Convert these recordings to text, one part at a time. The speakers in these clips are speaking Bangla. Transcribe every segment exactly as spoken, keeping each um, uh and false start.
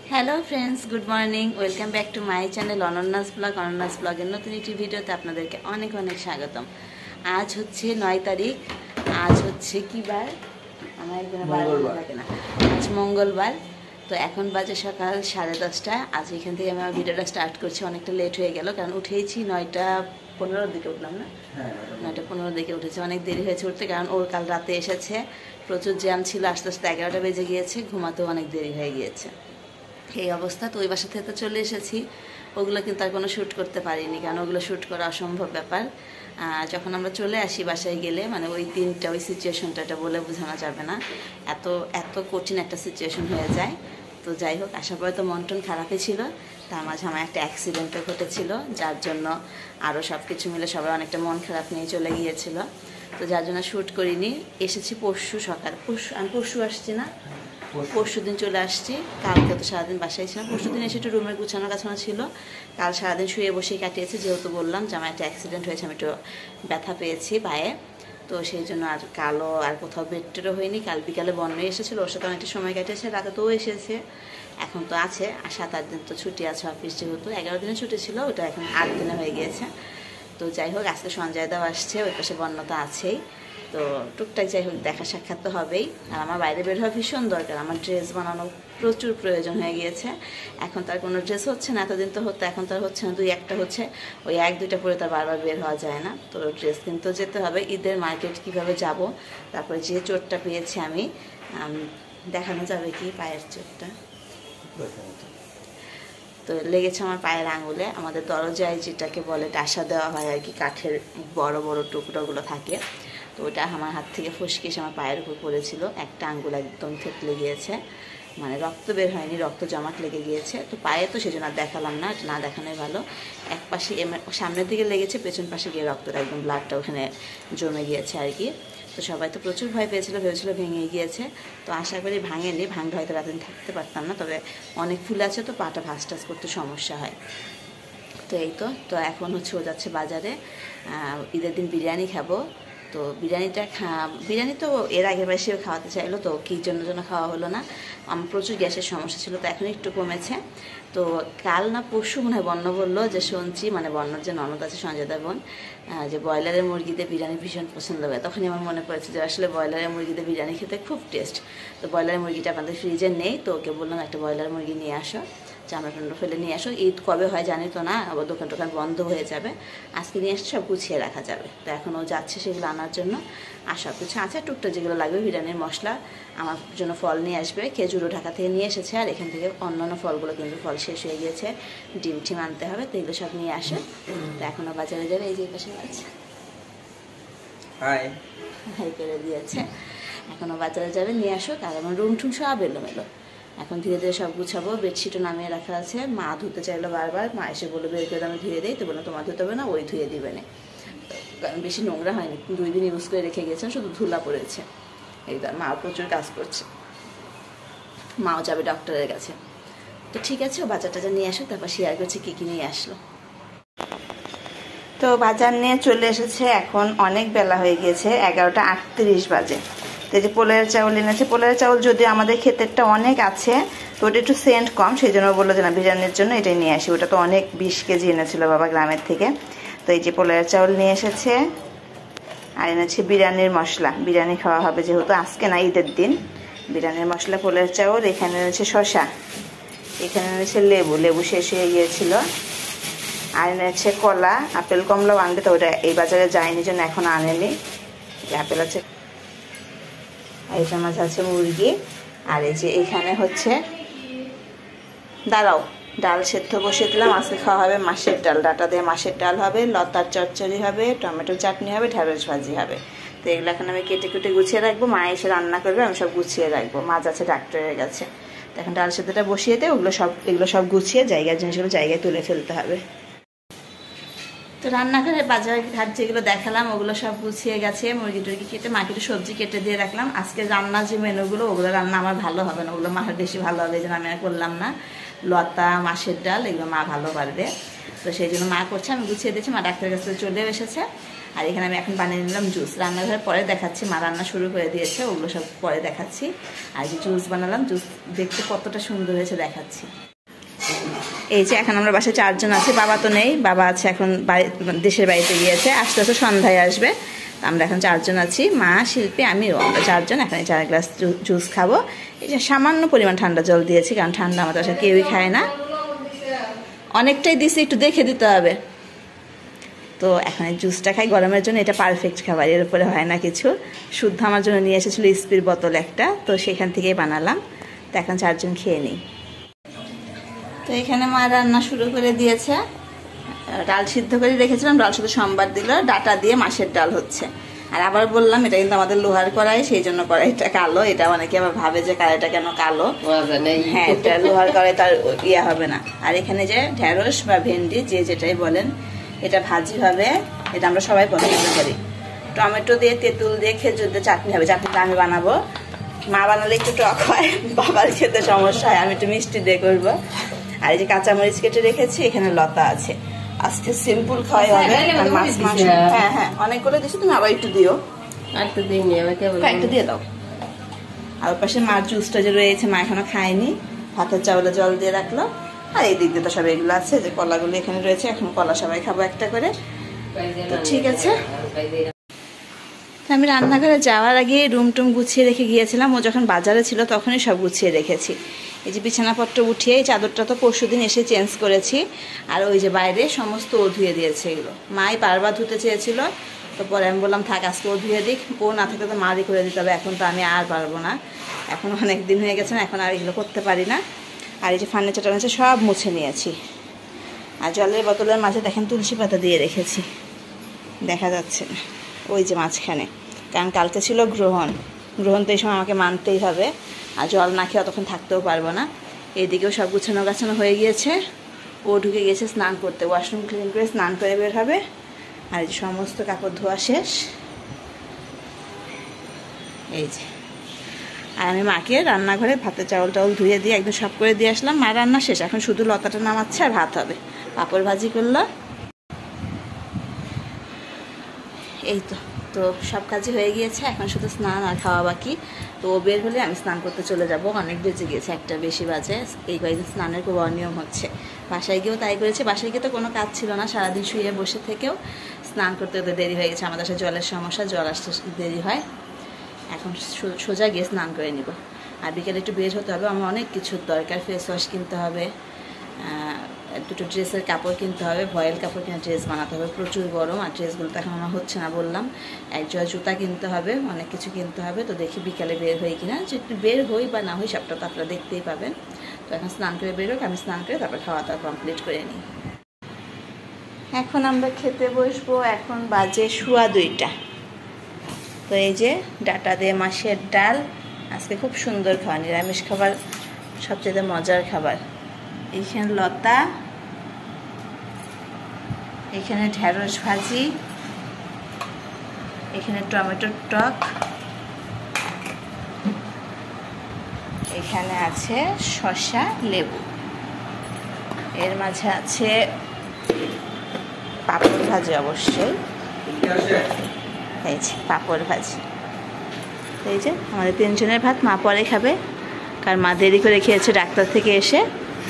Hello friends, good morning. Welcome back to my channel Ananya's blog. Ananya's ব্লগের নতুন একটি ভিডিওতে আপনাদেরকে অনেক অনেক স্বাগতম। আজ হচ্ছে নয় তারিখ। আজ হচ্ছে কি বার? আমার একদিন বার থাকে না। আজ মঙ্গলবার। তো এখন বাজে সকাল সাড়ে দশটা। আজ এখান থেকে আমি আমার ভিডিওটা স্টার্ট করছি। অনেকটা লেট হয়ে গেল, কারণ উঠেইছি নয়টা পনেরোর দিকে উঠলাম না নয়টা পনেরোর দিকে উঠেছে। অনেক দেরি হয়েছে উঠতে, কারণ ওর কাল রাতে এসেছে, প্রচুর জ্যাম ছিল, আস্তে আস্তে এগারোটা বেজে গিয়েছে, ঘুমাতেও অনেক দেরি হয়ে গিয়েছে। এই অবস্থা। তো ওই বাসা থেকে তো চলে এসেছি, ওগুলো কিন্তু আর কোনো শ্যুট করতে পারিনি, কারণ ওগুলো শ্যুট করা অসম্ভব ব্যাপার। যখন আমরা চলে আসি বাসায় গেলে, মানে ওই দিনটা, ওই সিচুয়েশনটা এটা বলে বোঝানো যাবে না, এত এত কঠিন একটা সিচুয়েশন হয়ে যায়। তো যাই হোক, আসার পরে তো মন টন খারাপই ছিল, তার মাঝে আমার একটা অ্যাক্সিডেন্টও ঘটেছিল, যার জন্য আরও সব কিছু মিলে সবাই অনেকটা মন খারাপ নিয়ে চলে গিয়েছিল। তো যার জন্য শ্যুট করিনি। এসেছি পরশু সকাল, পরশু আমি পরশু আসছি না, পরশু দিন চলে আসছি। কালকে তো সারাদিন বাসায় ছিলাম। পরশু দিন এসে একটু রুমের গুছানো গাছানো ছিল, কাল সারাদিন শুয়ে বসেই কাটিয়েছি। যেহেতু বললাম যে আমার একটা অ্যাক্সিডেন্ট হয়েছে, আমি একটু ব্যথা পেয়েছি পায়ে, তো সেই জন্য আর কালও আর কোথাও বেডটেরও হয়নি। কাল বিকালে বন্যই এসেছিলো, ওর সাথে অনেকটা সময় কাটিয়েছে, রাতে তো এসেছে, এখন তো আছে। আর সাত আট দিন তো ছুটি আছে অফিস, যেহেতু এগারো দিনের ছুটি ছিল, ওটা এখন আট দিনে হয়ে গিয়েছে। তো যাই হোক, আজকে সঞ্জয় দাও আসছে, ওই পাশে বন্য তো আছেই। তো টুকটাক যাই হোক দেখা সাক্ষাৎ তো হবেই। আর আমার বাইরে বের হওয়া ভীষণ দরকার, আমার ড্রেস বানানো প্রচুর প্রয়োজন হয়ে গিয়েছে। এখন তার কোনো ড্রেস হচ্ছে না, এতদিন তো হতো, এখন তার হচ্ছে না, দুই একটা হচ্ছে, ওই এক দুইটা পরে তার বারবার বের হওয়া যায় না। তো ড্রেস কিনতে যেতে হবে। ঈদের মার্কেট কিভাবে যাব, তারপরে যে চোটটা পেয়েছি আমি, দেখানো যাবে কি পায়ের চোটটা? তো লেগেছে আমার পায়ের আঙুলে, আমাদের দরজায় যেটাকে বলে ডাসা দেওয়া হয় আর কি, কাঠের বড় বড় টুকরোগুলো থাকে, তো ওটা আমার হাত থেকে ফসকে এসে আমার পায়ের উপর পড়েছিল। একটা আঙ্গুল একদম থেতলে গিয়েছে, মানে রক্ত বের হয়নি, রক্ত জমাট লেগে গিয়েছে। তো পায়ে তো সেজন্য আর দেখালাম না, না দেখানোই ভালো। এক পাশে সামনের দিকে লেগেছে, পেছন পাশে গিয়ে রক্তটা একদম ব্লাডটা ওখানে জমে গিয়েছে আর কি। তো সবাই তো প্রচুর ভয় পেয়েছিল, ভেবেছিল ভেঙে গিয়েছে। তো আশা করি ভাঙেনি, ভাঙলে হয়তো রাতে থাকতে পারতাম না, তবে অনেক ফুল আছে তো পাটা ভাঁজ টাজ করতে সমস্যা হয়। তো এই তো তো এখন হচ্ছে ও যাচ্ছে বাজারে, ঈদের দিন বিরিয়ানি খাবো। তো বিরিয়ানিটা খা বিরিয়ানি তো এর আগের বার সেও খাওয়াতে চাইলো, তো কী জন্য জন্য খাওয়া হলো না। আমার প্রচুর গ্যাসের সমস্যা ছিল, তো এখন একটু কমেছে। তো কাল না পরশু মনে হয় বন্য বললো যে, শুনছি মানে বন্যর যে ননদ আছে সঞ্জয়দা বোন, যে ব্রয়লারের মুরগিতে বিরিয়ানি ভীষণ পছন্দ করে। তখনই আমার মনে পড়েছে যে আসলে ব্রয়লারের মুরগিতে বিরিয়ানি খেতে খুব টেস্ট। তো ব্রয়লারের মুরগিটা আমাদের ফ্রিজে নেই, তো ওকে বললাম একটা ব্রয়লার মুরগি নিয়ে আসো, চামড়া টামড়া ফেলে নিয়ে আসো। ঈদ কবে হয় জানি তো না, আবার দোকান টোকান বন্ধ হয়ে যাবে। আজকে নিয়ে আসলে সব গুছিয়ে রাখা যাবে। তো এখন ও যাচ্ছে সেগুলো আনার জন্য। আর সব কিছু আছে, টুকটাক যেগুলো লাগবে বিরিয়ানির মশলা, আমার জন্য ফল নিয়ে আসবে। খেজুরও ঢাকা থেকে নিয়ে এসেছে, আর এখান থেকে অন্যান্য ফলগুলো কিন্তু ফল শেষ হয়ে গিয়েছে, ডিম টিম আনতে হবে, তো এগুলো সব নিয়ে আসে। তো এখনও বাজারে যাবে, এই যে পাশে আছে, হাই হাই করে দিয়েছে। এখনও বাজারে যাবে, নিয়ে আসো। আর আমার রুম টুম সব এলোমেলো, এখন ধীরে ধীরে সব গুছাবো। বেডশিটও নামিয়ে রাখা আছে, মা ধুতে চাইলো বারবার, মা এসে বলে বের করে আমি ধুয়ে দিই, তো বললাম তোমার ধুতে হবে না, ওই ধুয়ে দিবে না, কারণ বেশি নোংরা হয়নি, দুই দিন ইউজ করে রেখে গেছেন, শুধু ধুলা পড়েছে। এইবার মা প্রচুর কাজ করছে, মাও যাবে ডক্টরের কাছে। তো ঠিক আছে, ও বাজার টাজার নিয়ে আসো, তারপর শেয়ার করছে কী কী নিয়ে আসলো। তো বাজার নিয়ে চলে এসেছে, এখন অনেক বেলা হয়ে গিয়েছে, এগারোটা আটত্রিশ বাজে। তো এই যে পোলের চাউল এনেছে, পোলের চাউল যদি আমাদের ক্ষেতেরটা অনেক আছে, তো ওটা একটু সেন্ট কম, সেই জন্য বললো যে না বিরিয়ানির জন্য এটাই নিয়ে আসি। ওটা তো অনেক বিশ কেজি এনেছিল বাবা গ্রামের থেকে। তো এই যে পোলের চাউল নিয়ে এসেছে, আর এনেছে বিরিয়ানির মশলা, বিরিয়ানি খাওয়া হবে যেহেতু আজকে না ঈদের দিন। বিরিয়ানির মশলা, পোলের চাউল, এখানে এনেছে শসা, এখানে এনেছে লেবু, লেবু শেষ হয়ে গিয়েছিল, আর এনেছে কলা, আপেল কমলাও আনবে, তো ওটা এই বাজারে যায়নি জন্য এখন আনেনি। আপেল আছে, এটার মাঝে আছে মুরগি, আর এই যে এখানে হচ্ছে দাঁড়াও ডাল সেদ্ধ বসিয়ে দিলাম। আজকে খাওয়া হবে মাছের ডাল, ডাটা দিয়ে মাছের ডাল হবে, লতার চচ্চড়ি হবে, টমেটো চাটনি হবে, ঢেঁড়স ভাজি হবে। তো এগুলো এখন আমি কেটে কেটে গুছিয়ে রাখবো, মা এসে রান্না করবে, আমি সব গুছিয়ে রাখবো। মাছ আছে ডাক্তারের কাছে, তো এখন ডাল সেদ্ধটা বসিয়ে দিয়ে ওগুলো সব এগুলো সব গুছিয়ে জায়গায় জিনিসগুলো জায়গায় তুলে ফেলতে হবে। তো রান্নাঘরে বাজার ঘাট যেগুলো দেখালাম ওগুলো সব গুছিয়ে গেছে, মুরগি টুরগি কেটে মাকে একটু সবজি কেটে দিয়ে রাখলাম। আজকে রান্না যে মেনুগুলো, ওগুলো রান্না আমার ভালো হবে না, ওগুলো মার বেশি ভালো হবে, এই জন্য আমি আর করলাম না। লতা, মাছের ডাল, এগুলো মা ভালো পারবে, তো সেই জন্য মা করছে, আমি গুছিয়ে দিয়েছি। মা ডাক্তারের কাছে চলেও এসেছে, আর এখানে আমি এখন বানিয়ে নিলাম জুস। রান্নাঘরে পরে দেখাচ্ছি, মা রান্না শুরু করে দিয়েছে, ওগুলো সব পরে দেখাচ্ছি। আর যে জুস বানালাম, জুস দেখতে কতটা সুন্দর হয়েছে দেখাচ্ছি। এই যে এখন আমরা বাসায় চারজন আছি, বাবা তো নেই, বাবা আছে এখন বাড়ি দেশের বাড়িতে গিয়েছে, আস্তে আস্তে সন্ধ্যায় আসবে। আমরা এখন চারজন আছি, মা, শিল্পী, আমিও, আমরা চারজন। এখন এই চার গ্লাস জুস খাবো। এই যে সামান্য পরিমাণ ঠান্ডা জল দিয়েছি, কারণ ঠান্ডা আমাদের বাসায় কেউই খায় না, অনেকটাই দিছি, একটু দেখে দিতে হবে। তো এখন এই জুসটা খাই গরমের জন্য, এটা পারফেক্ট খাবার, এর উপরে হয় না কিছু। শুদ্ধ আমার জন্য নিয়ে এসেছিলো স্পির বোতল একটা, তো সেখান থেকেই বানালাম। তো এখন চারজন খেয়ে নিই। তো এখানে মা রান্না শুরু করে দিয়েছে, ডাল সিদ্ধ করে রেখেছিলাম, ডাল শুধু সোমবার দিল, ডাটা দিয়ে মাছের ডাল হচ্ছে। আর আবার বললাম এটা কিন্তু আমাদের লোহার কড়াই, সেই জন্য কড়াইটা কালো। এটা অনেকে আবার ভাবে যে কড়াইটা কেন কালো, হ্যাঁ এটা লোহার কড়াই, তার ইয়ে হবে না। আর এখানে যে ঢেঁড়স বা ভেন্ডি যে যেটাই বলেন, এটা ভাজি হবে, এটা আমরা সবাই পছন্দ করি। টমেটো দিয়ে, তেঁতুল দিয়ে, খেজুর দিয়ে চাটনি হবে। চাটনিটা আমি বানাবো, মা বানালে একটু টক হয়, বাবার খেতে সমস্যা হয়, আমি একটু মিষ্টি দিয়ে করবো। আর এই যে কাঁচামরিচ কেটে রেখেছি, এখানে লতা আছে। আজকে সিম্পল খাওয়াই হবে, মাছ মাংস, হ্যাঁ হ্যাঁ অনেকগুলো দিচ্ছি, তুমি আবার একটু দিও, একটু দিয়ে দাও। আর পাশে মার জুসটা যে রয়েছে, মা এখনো খায়নি, ভাতের চাউলে জল দিয়ে রাখলো। আর এই দিক দিয়ে তো সব এগুলো আছে, যে কলাগুলো এখানে রয়েছে, এখন কলা সবাই খাবো একটা করে। তো ঠিক আছে, আমি রান্নাঘরে যাওয়ার আগে রুম টুম গুছিয়ে রেখে গিয়েছিলাম, ও যখন বাজারে ছিল তখনই সব গুছিয়ে রেখেছি। এই যে বিছানাপত্র উঠিয়ে, এই চাদরটা তো পরশু দিন এসে চেঞ্জ করেছি। আর ওই যে বাইরে সমস্ত ও ধুয়ে দিয়েছে, এগুলো মাই বারবার ধুতে চেয়েছিল, তো পরে আমি বললাম থাক আজকে ও ধুয়ে দিক, ও না থাকলে তো মারই করে দিতে হবে, এখন তো আমি আর পারবো না, এখন অনেক দিন হয়ে গেছে না, এখন আর এগুলো করতে পারি না। আর এই যে ফার্নিচার টার্নিচার সব মুছে নিয়েছি। আর জলের বোতলের মাঝে দেখেন তুলসী পাতা দিয়ে রেখেছি, দেখা যাচ্ছে না ওই যে মাঝখানে, কারণ কালকে ছিল গ্রহণ, গ্রহণ তো এই সময় আমাকে মানতেই হবে, আর জল না খেয়ে তখন থাকতেও পারবো না। এদিকেও সব গুছানো গাছানো হয়ে গিয়েছে, ও ঢুকে গেছে স্নান করতে, ওয়াশরুম ক্লিন করে স্নান করে বের হবে। আর এই যে সমস্ত কাপড় ধোয়া শেষ, এই যে। আর আমি মাকে রান্নাঘরে ভাতের চাউল টাউল ধুয়ে দিয়ে একদম সব করে দিয়ে আসলাম, মা রান্না শেষ, এখন শুধু লতাটা নামাচ্ছে আর ভাত হবে, পাঁপড় ভাজি করলো, এই তো। তো সব কাজই হয়ে গিয়েছে, এখন শুধু স্নান আর খাওয়া বাকি। তো বের হলে আমি স্নান করতে চলে যাব, অনেক বেজে গিয়েছে, একটা বেশি বাজে। এই কয়েকদিন স্নানের খুব অনিয়ম হচ্ছে, বাসায় গিয়েও তাই করেছে। বাসায় গিয়ে তো কোনো কাজ ছিল না, সারাদিন শুয়ে বসে থেকেও স্নান করতে করতে দেরি হয়ে গেছে, আমাদের সাথে জলের সমস্যা, জল আসতে দেরি হয়। এখন সোজা গিয়ে স্নান করে নিব। আর বিকেলে একটু বের হতে হবে, আমার অনেক কিছুর দরকার, ফেস ওয়াশ কিনতে হবে, দুটো ড্রেসের কাপড় কিনতে হবে, ভয়েল কাপড় কিনে ড্রেস বানাতে হবে, প্রচুর গরম, আর ড্রেসগুলো তো এখন আমার হচ্ছে না বললাম। এক জোড়া জুতা কিনতে হবে, অনেক কিছু কিনতে হবে। তো দেখি বিকালে বের হই কিনা, যে একটু বের হই বা না হই সবটা তো আপনারা দেখতেই পাবেন। তো এখন স্নান করে বের হোক, আমি স্নান করে তারপর খাওয়া দাওয়া কমপ্লিট করে নিই। এখন আমরা খেতে বসবো, এখন বাজে সোয়া দুইটা। তো এই যে ডাটা দিয়ে মাছের ডাল, আজকে খুব সুন্দর খাবার, নিরামিষ খাবার সবচেয়ে মজার খাবার। এইখানে লতা, এখানে ঢেঁড়স ভাজি, এখানে টমেটোর টক, এখানে আছে শসা, লেবু, এর মাঝে আছে পাঁপড় ভাজি, অবশ্যই এই যে পাঁপড় ভাজি। এই যে আমাদের তিনজনের ভাত, মা পরে খাবে, কারণ মা দেরি করে খেয়েছে ডাক্তার থেকে এসে।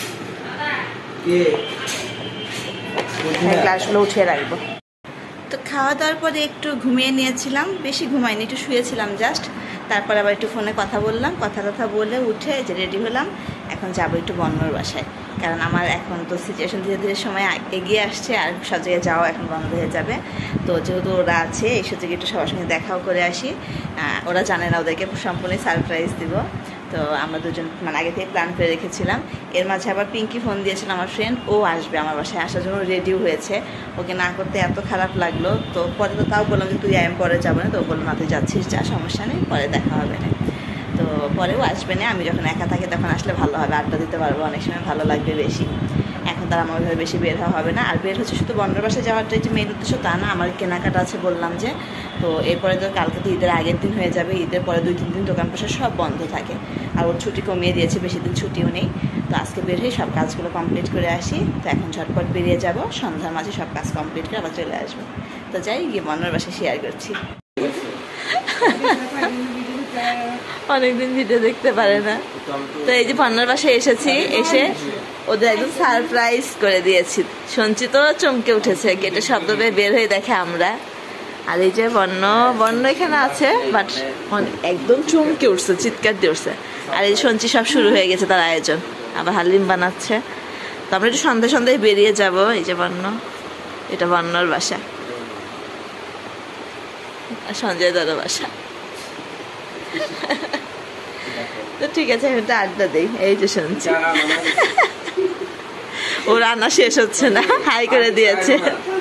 গ্লাসগুলো উঠিয়ে রাখবো। তো খাওয়া দাওয়ার পরে একটু ঘুমিয়ে নিয়েছিলাম, বেশি ঘুমাইনি, একটু শুয়েছিলাম জাস্ট। তারপর আবার একটু ফোনে কথা বললাম, কথা কথা বলে উঠে যে রেডি হলাম, এখন যাবো একটু বন্যর বাসায়, কারণ আমার এখন তো সিচুয়েশন ধীরে ধীরে সময় এগিয়ে আসছে, আর সব জায়গায় যাওয়া এখন বন্ধ হয়ে যাবে। তো যেহেতু ওরা আছে, এই সুযোগে একটু সবার সঙ্গে দেখাও করে আসি। ওরা জানে না, ওদেরকে সম্পূর্ণ সারপ্রাইজ দিব। তো আমরা দুজন মানে আগে থেকে প্ল্যান করে রেখেছিলাম। এর মাঝে আবার পিঙ্কি ফোন দিয়েছিল, আমার ফ্রেন্ড, ও আসবে আমার বাসায়, আসার জন্য রেডিও হয়েছে। ওকে না করতে এত খারাপ লাগলো, তো পরে তো তাও বললাম যে তুই আই এম পরে যাবো না, তো বললাম না তুই যাচ্ছিস, যা, সমস্যা নেই, পরে দেখা হবে না। তো পরেও আসবে না, আমি যখন একা থাকি তখন আসলে ভালো হবে, আড্ডা দিতে পারবো, অনেক সময় ভালো লাগবে বেশি। এখন তার আমার ঘরে বেশি বের হওয়া হবে না। আর বের হচ্ছে শুধু বন্ডর বাসায় যাওয়ারটাই যে মেন উদ্দেশ্য তা না, আমার কেনাকাটা আছে বললাম যে। তো এরপরে তো কালকে তো ঈদের আগের দিন হয়ে যাবে, ঈদের পরে দুই তিন দিন দোকান পাশে সব বন্ধ থাকে, আর ওর ছুটি কমিয়ে দিয়েছে, বেশি দিন ছুটিও নেই। তো আজকে বের হয়ে সব কাজগুলো কমপ্লিট করে আসি। তো এখন ঝটপট বেরিয়ে যাব, সন্ধ্যার মাঝে সব কাজ কমপ্লিট করে আবার চলে আসবো। তো যাই গিয়ে বন্যার বাসায় শেয়ার করছি। অনেকদিন ভিডিও দেখতে পারে না, তো এই যে বন্যার বাসায় এসেছি, এসে ওদের একদম সারপ্রাইজ করে দিয়েছি। শুনছি তো চমকে উঠেছে, গেটে শব্দ পেয়ে বের হয়ে দেখে আমরা। আর এই যে বন্য বন্য এখানে আছে, বাট একদম চমকে উঠছে, চিৎকার দিয়ে উঠছে। আর এই শুনছি সব শুরু হয়ে গেছে তার আয়োজন, আবার হালিম বানাচ্ছে। তো আমরা একটু সন্ধ্যা সন্ধ্যায় বেরিয়ে যাব। এই যে বন্য, এটা বন্যর বাসা, আর সঞ্জয় দাদার বাসা। তো ঠিক আছে, আমি একটা আড্ডা দিই। এই যে শুনছি ও রান্না শেষ হচ্ছে না, হাই করে দিয়েছে।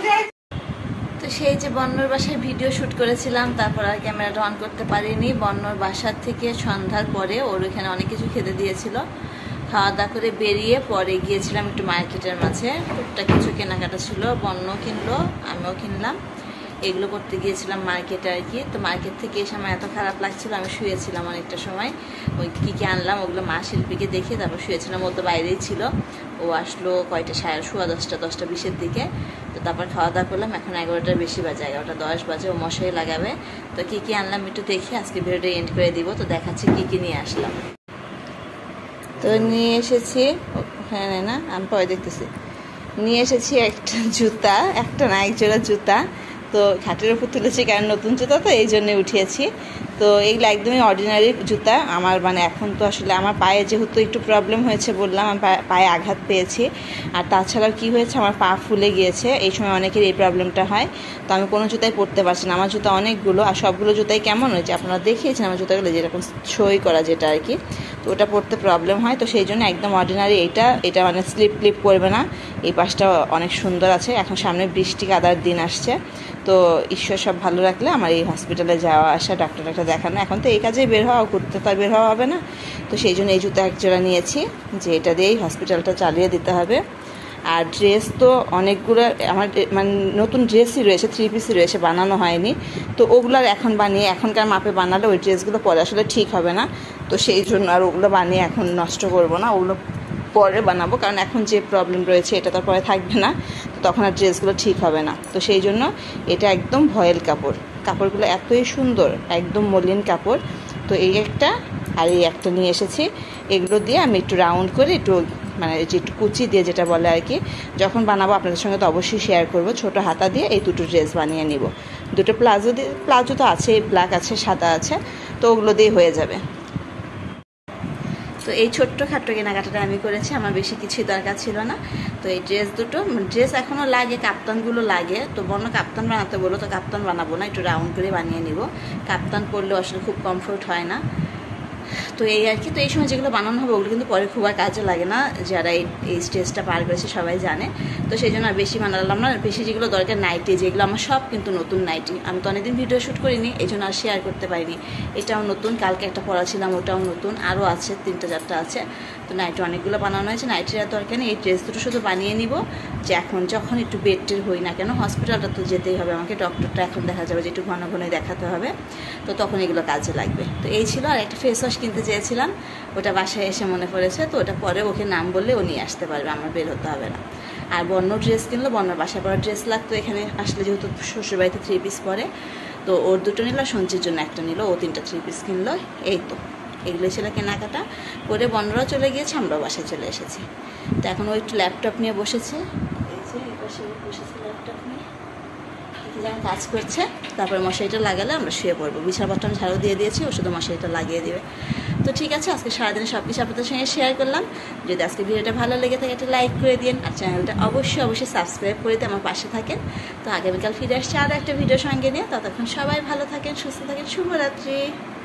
তো সেই যে বন্যর বাসায় ভিডিও শুট করেছিলাম, তারপর আর ক্যামেরাটা অন করতে পারিনি। বন্যর বাসার থেকে সন্ধ্যার পরে ওর ওখানে অনেক কিছু খেতে দিয়েছিল, খাওয়া দাওয়া করে বেরিয়ে পরে গিয়েছিলাম একটু মার্কেটের মাঝে। টুকটাক কিছু কেনাকাটা ছিল, বন্য কিনলো, আমিও কিনলাম। এগুলো করতে গিয়েছিলাম মার্কেটে আর কি। তো মার্কেট থেকে এসে আমার এত খারাপ লাগছিল, আমি শুয়েছিলাম অনেকটা সময়। ওই কী কী আনলাম ওগুলো মা শিল্পীকে দেখে তারপর শুয়েছিলাম। ও তো বাইরেই ছিল, ও আসলো কয়টা সাড়ে সোয়া দশটা দশটা বিশের দিকে। তো তারপর খাওয়া দাওয়া করলাম, এখন এগারোটার বেশি বাজে, এগারোটা দশ বাজে। ও মশাই লাগাবে। তো কী কী আনলাম একটু দেখি, আজকে ভিডিওটা এন্ড করে দিব। তো দেখাচ্ছি কী কী নিয়ে আসলাম। তো নিয়ে এসেছি, হ্যাঁ না আমি পরে দেখতেছি, নিয়ে এসেছি একটা জুতা, একটা না এক জোড়া জুতা। তো খাটের উপর তুলেছি কারণ নতুন জুতা তো এই জন্যে উঠিয়েছি। তো এইগুলো একদমই অর্ডিনারি জুতা আমার, মানে এখন তো আসলে আমার পায়ে যেহেতু একটু প্রবলেম হয়েছে বললাম, আমি পায়ে আঘাত পেয়েছি। আর তাছাড়াও কী হয়েছে, আমার পা ফুলে গিয়েছে। এই সময় অনেকের এই প্রবলেমটা হয়। তো আমি কোনো জুতাই পরতে পারছি না। আমার জুতা অনেকগুলো, আর সবগুলো জুতাই কেমন হয়েছে আপনারা দেখিয়েছেন আমার জুতাগুলো, যেরকম সই করা যেটা আর কি। তো ওটা পরতে প্রবলেম হয়। তো সেই জন্য একদম অর্ডিনারি এইটা, এটা মানে স্লিপ ক্লিপ করবে না। এই পাশটা অনেক সুন্দর আছে। এখন সামনে বৃষ্টি কাদার দিন আসছে, তো ঈশ্বর সব ভালো রাখলে আমার এই হসপিটালে যাওয়া আসা, ডাক্তার ডাক্তার দেখানো, এখন তো এই কাজেই বের হওয়া, ঘুরতে তো আর বের হওয়া হবে না। তো সেই জন্য এই জুতো এক জোড়া নিয়েছি, যে এটা দিয়েই হসপিটালটা চালিয়ে দিতে হবে। আর ড্রেস তো অনেকগুলো আমার মানে নতুন ড্রেসই রয়েছে, থ্রি পিসই রয়েছে, বানানো হয়নি। তো ওগুলোর এখন বানিয়ে এখনকার মাপে বানালে ওই ড্রেসগুলো পরে আসলে ঠিক হবে না। তো সেই জন্য আর ওগুলো বানিয়ে এখন নষ্ট করব না, ওগুলো পরে বানাবো। কারণ এখন যে প্রবলেম রয়েছে এটা তার পরে থাকবে না, তো তখন আর ড্রেসগুলো ঠিক হবে না। তো সেই জন্য এটা একদম ভয়েল কাপড়, কাপড়গুলো এতই সুন্দর, একদম মলিন কাপড়। তো এই একটা আর এই একটা নিয়ে এসেছি, এগুলো দিয়ে আমি একটু রাউন্ড করে একটু মানে যে একটু কুচি দিয়ে যেটা বলে আর কি, যখন বানাবো আপনাদের সঙ্গে তো অবশ্যই শেয়ার করবো। ছোটো হাতা দিয়ে এই দুটো ড্রেস বানিয়ে নিব। দুটো প্লাজো দিয়ে, প্লাজো তো আছে, ব্ল্যাক আছে, সাদা আছে, তো ওগুলো দিয়ে হয়ে যাবে। তো এই ছোট্ট খাট্ট কেনাকাটাটা আমি করেছি, আমার বেশি কিছুই দরকার ছিল না। তো এই ড্রেস দুটো, ড্রেস এখনও লাগে, কাপ্তানগুলো লাগে। তো বন্য কাপ্তান বানাতে বলো, তো কাপ্তান বানাবো না, একটু রাউন্ড করে বানিয়ে নিব। কাপ্তান পরলেও আসলে খুব কমফোর্ট হয় না। তো এই আর কি। তো এই সময় যেগুলো বানানো হবে ওগুলো কিন্তু পরে খুব আর কাজে লাগে না, যারা এই এই স্টেজটা পার করেছে সবাই জানে। তো সেই জন্য আর বেশি বানালাম না। বেশি যেগুলো দরকার নাইটি, যেগুলো আমার সব কিন্তু নতুন নাইটি, আমি তো অনেকদিন ভিডিও শ্যুট করিনি, এই জন্য আর শেয়ার করতে পারিনি। এটাও নতুন, কালকে একটা পরা ছিলাম, ওটাও নতুন, আরও আছে তিনটা চারটা আছে। তো নাইটি অনেকগুলো বানানো হয়েছে, নাইটির আর দরকার নেই। এই ড্রেস দুটো শুধু বানিয়ে নিব, যে এখন যখন একটু বেড টেড হই না কেন, হসপিটালটা তো যেতেই হবে আমাকে, ডক্টরটা এখন দেখা যাবে যে একটু ঘন ঘনই দেখাতে হবে, তো তখন এগুলো কাজে লাগবে। তো এই ছিল। আর একটা ফেস ওয়াশ কিনতে চেয়েছিলাম, ওটা বাসায় এসে মনে পড়েছে, তো ওটা পরে ওকে নাম বললে ও নিয়ে আসতে পারবে, আমার বের হতে হবে না। আর বন্য ড্রেস কিনলো, বন্যর বাসায় পরা ড্রেস লাগতো এখানে আসলে, যেহেতু শ্বশুরবাড়িতে থ্রি পিস পরে, তো ওর দুটো নিল, সঞ্চির জন্য একটা নিল, ও তিনটা থ্রি পিস কিনলো। এই তো এগুলো ছিল কেনাকাটা করে। বন্যরাও চলে গিয়েছে, আমরাও বাসায় চলে এসেছি। তো এখন ও একটু ল্যাপটপ নিয়ে বসেছে, এই যে বসে বসেছে ল্যাপটপ নিয়ে, যেমন কাজ করছে। তারপরে মশারিটা লাগালে আমরা শুয়ে পড়বো। বিছানাপত্র আমি ঝাড়ু দিয়ে দিয়েছি, ও শুধু মশারিটা লাগিয়ে দেবে। তো ঠিক আছে, আজকে সারাদিনে সব কিছু আপনাদের সঙ্গে শেয়ার করলাম। যদি আজকে ভিডিওটা ভালো লেগে থাকে একটা লাইক করে দিন, আর চ্যানেলটা অবশ্যই অবশ্যই সাবস্ক্রাইব করে দিয়ে আমার পাশে থাকেন। তো আগামীকাল ফিরে আসছে আরও একটা ভিডিও সঙ্গে নিয়ে। ততক্ষণ সবাই ভালো থাকেন, সুস্থ থাকেন, শুভরাত্রি।